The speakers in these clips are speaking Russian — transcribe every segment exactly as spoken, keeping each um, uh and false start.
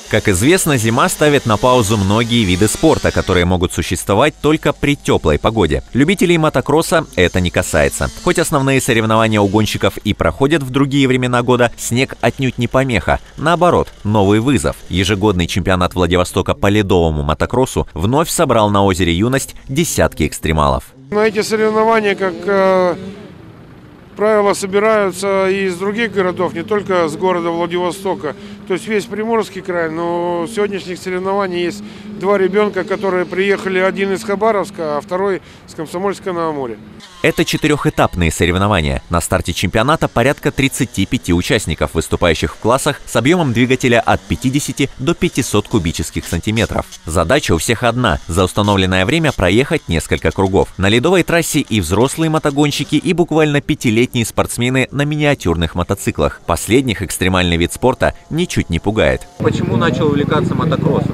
Как известно, зима ставит на паузу многие виды спорта, которые могут существовать только при теплой погоде. Любителей мотокросса это не касается. Хоть основные соревнования у гонщиков и проходят в другие времена года, снег отнюдь не помеха. Наоборот, новый вызов. Ежегодный чемпионат Владивостока по ледовому мотокроссу вновь собрал на озере Юность десятки экстремалов. На эти соревнования, как э, правило, собираются и из других городов, не только с города Владивостока. То есть весь Приморский край, но в сегодняшних соревнованиях есть два ребенка, которые приехали, один из Хабаровска, а второй с Комсомольска-на-Амуре. Это четырехэтапные соревнования. На старте чемпионата порядка тридцати пяти участников, выступающих в классах с объемом двигателя от пятидесяти до пятисот кубических сантиметров. Задача у всех одна – за установленное время проехать несколько кругов. На ледовой трассе и взрослые мотогонщики, и буквально пятилетние спортсмены на миниатюрных мотоциклах. Последних экстремальный вид спорта ничуть не пугает. Почему начал увлекаться мотокроссом?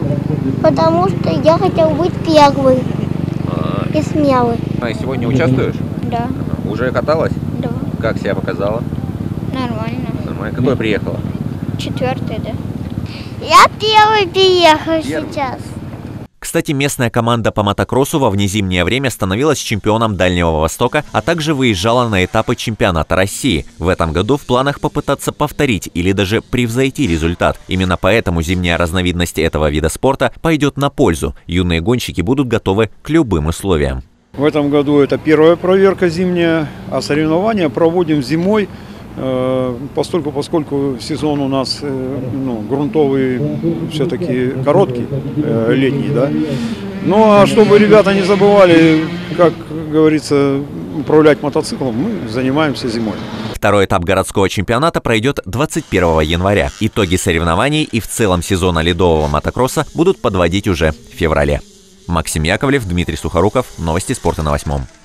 Потому что я хотел быть первый и смелый. А сегодня участвуешь? Да. Уже каталась? Да. Как себя показала? Нормально. Нормально. Какой приехала? Четвертый, да. Я первый приехал Первый. сейчас. Кстати, местная команда по мотокроссу во внезимнее время становилась чемпионом Дальнего Востока, а также выезжала на этапы чемпионата России. В этом году в планах попытаться повторить или даже превзойти результат. Именно поэтому зимняя разновидность этого вида спорта пойдет на пользу. Юные гонщики будут готовы к любым условиям. В этом году это первая проверка зимняя, а соревнования проводим зимой, постольку, поскольку сезон у нас ну, грунтовый, все-таки короткий, летний, да. Ну а чтобы ребята не забывали, как говорится, управлять мотоциклом, мы занимаемся зимой. Второй этап городского чемпионата пройдет двадцать первого января. Итоги соревнований и в целом сезона ледового мотокросса будут подводить уже в феврале. Максим Яковлев, Дмитрий Сухоруков. Новости спорта на восьмом.